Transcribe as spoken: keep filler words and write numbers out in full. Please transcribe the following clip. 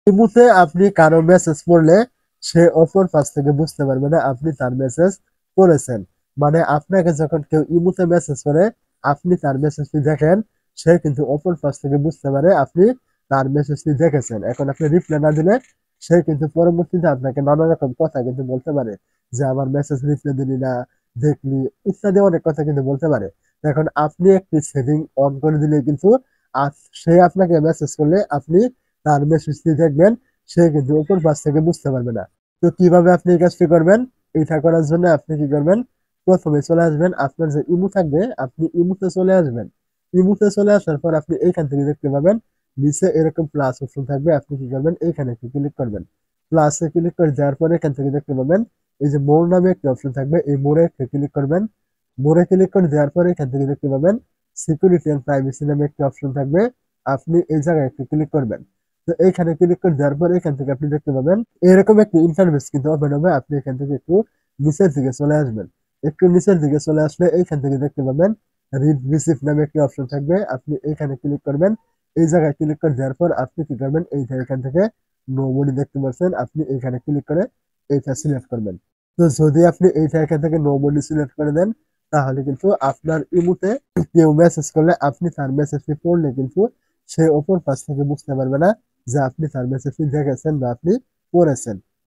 ইমুতে আপনি কারো মেসেজ পড়লে সে অপর পাশ থেকে বুঝতে পারবে না আপনি তার মেসেজ পড়েছেন। মানে আপনাকে যখন কেউ ইমুতে মেসেজ করে আপনি তার মেসেজটি দেখেন, সে কিন্তু অপর পাশ থেকে বুঝতে পারে আপনি তার মেসেজটি দেখেছেন। এখন আপনি রিপ্লাই না দিলে সে কিন্তু পরবর্তীতে আপনাকে নানা রকম কথা কিন্তু বলতে পারে যে আমার মেসেজ রিপ্লাই দিলি না, দেখলি, ইত্যাদি অনেক কথা কিন্তু বলতে পারে। এখন আপনি একটি সেটিং অন করে দিলে কিন্তু আপ- সে আপনাকে মেসেজ করলে আপনি তার মেসেজটি দেখবেন, সে কিন্তু অপর পাশ থেকে বুঝতে পারবে না। তো কিভাবে আপনি এই কাজটি করবেন? এটা করার জন্য আপনি কি করবেন? প্রথমে চলে আসবেন আপনার যে ইমো থাকবে, আপনি ইমোতে চলে আসবেন। ইমোতে চলে আসার পর আপনি এইখান থেকে দেখতে পাবেন নিচে এরকম প্লাস অপশন থাকবে, আপনি কি করবেন? এইখানে একটু ক্লিক করবেন। প্লাসে ক্লিক করে দেওয়ার পরে এখান থেকে দেখতে পাবেন এই যে মোর নামে একটা অপশন থাকবে, এই মোড়ে একটা ক্লিক করবেন। মোড়ে ক্লিক করে দেওয়ার পরে এখান থেকে দেখতে পাবেন সিকিউরিটি এন্ড প্রাইভেসি নামে একটা অপশন থাকবে, আপনি এই জায়গায় একটু ক্লিক করবেন। তো এইখানে ক্লিক করে দেওয়ার পরে এখান থেকে আপনি দেখতে পাবেন এরকম একটি ইন্টারফেস কিন্তু ওপেন হবে। আপনি এখান থেকে একটু নিচের দিকে চলে আসবেন। একটু নিচের দিকে চলে আসলে এইখান থেকে দেখতে পাবেন রিড রিসিভ নামে একটি অপশন থাকবে, আপনি এইখানে ক্লিক করবেন। এই জায়গায় ক্লিক করে দেওয়ার পর আপনি কি করবেন? এই যে এখান থেকে নো বডি দেখতে পাচ্ছেন, আপনি এইখানে ক্লিক করে এইটা সিলেক্ট করবেন। তো যদি আপনি এইটা এখান থেকে নো বডি সিলেক্ট করে দেন তাহলে কিন্তু আপনার ইমুতে কেউ মেসেজ করলে আপনি তার মেসেজটি পড়লে কিন্তু সে অপর পাশ থেকে বুঝতে পারবে না যে আপনি তার মেসেজটি দেখেছেন বা আপনি পড়েছেন।